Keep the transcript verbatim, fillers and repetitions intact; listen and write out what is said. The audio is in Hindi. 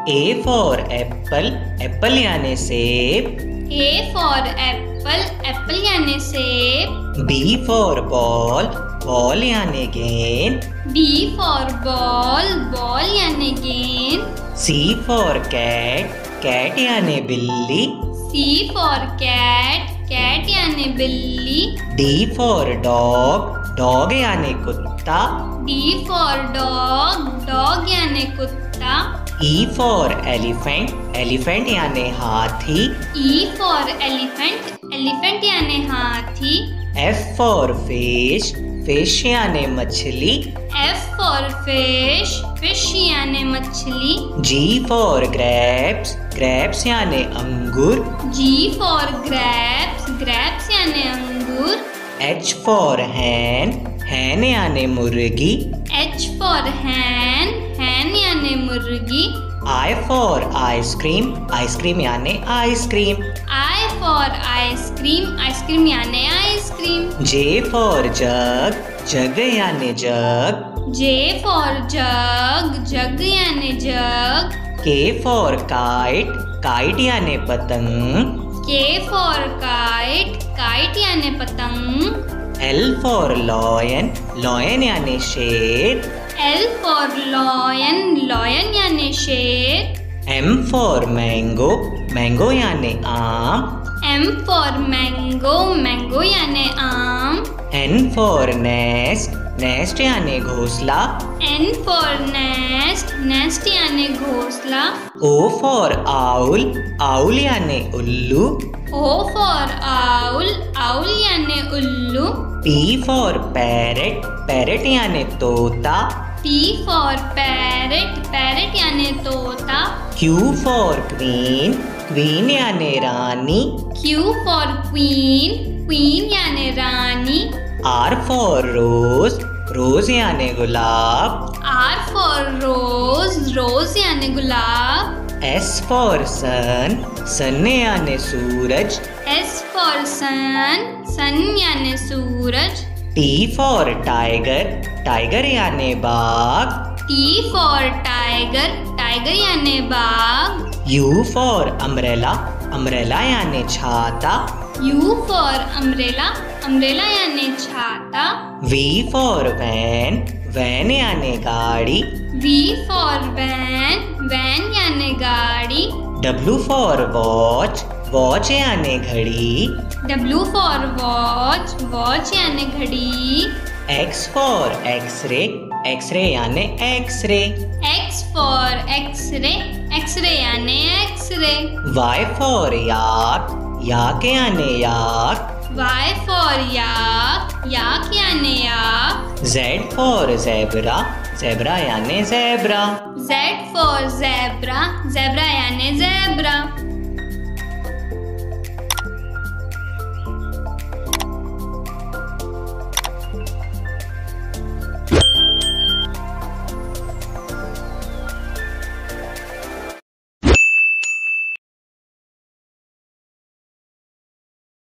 A for apple, apple यानी सेब। A for apple, apple यानी सेब। B for ball, ball यानी गेंद। B for ball, ball यानी गेंद। C for cat, cat यानी बिल्ली। C for cat, cat यानी बिल्ली। D for dog, dog यानी कुत्ता। D for dog, dog यानी कुत्ता। E for elephant, elephant यानी हाथी। E for elephant, elephant यानी हाथी। F for fish, fish यानी मछली। F for fish, fish यानी मछली। G for grapes, grapes यानी अंगूर। G for grapes, grapes यानी अंगूर। H for hen, hen यानी मुर्गी। H for hen, hen यानी मुर्गी। I for ice cream, ice cream यानी ice cream. I for ice cream, ice cream यानी ice cream. J for jug, jug यानी जग। J for jug, jug यानी जग। K for kite, kite यानी पतंग। K for kite, kite यानी पतंग। L for lion, lion यानी शेर। L for lion, lion यानी शेर। M for mango, mango यानी आम। M for mango, mango यानी आम। N for nest, nest यानी घोंसला। N for nest, nest यानी घोंसला। O for owl, owl यानी उल्लू। O for owl, owl यानी उल्लू। P for parrot, parrot यानी तोता। P for parrot, parrot यानी तोता। Q for queen, queen यानी रानी। Q for queen, queen यानी रानी। R for rose, rose यानी गुलाब। R for rose, rose यानी गुलाब। S for sun, sun यानी सूरज। S for sun, sun यानी सूरज। T for tiger, tiger यानी बाघ। T for tiger, tiger यानी बाघ। U for umbrella, umbrella यानी छाता। U for umbrella, umbrella यानी छाता। V for van, van यानी गाड़ी। V for van, van यानी गाड़ी। W for watch, watch यानी घड़ी। W for watch, watch यानी घड़ी। X for x-ray, x-ray यानी x-ray। X for x-ray, x-ray यानी x-ray। Y for yak, yak यानी याक। Y for yak, yak यानी याक। Z for zebra, zebra यानी zebra। Z for zebra, zebra यानी zebra।